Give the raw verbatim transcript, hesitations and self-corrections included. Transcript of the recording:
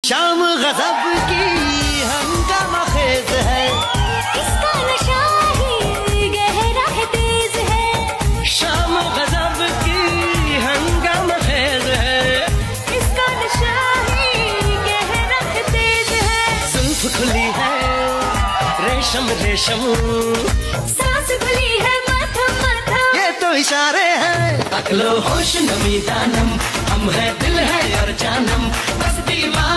शाम गज़ब की हंगामा खेज है, इसका नशा ही गहरा है तेज है। शाम गज़ब की हंगामा खेज है, इसका नशा ही गहरा है तेज है। जुल्फ खुली है रेशम रेशम, सांस खुली है मथम मथम, ये तो इशारे हैं। अक्लो होश नमी दानम, हम है दिल है और जानम, बस दीवार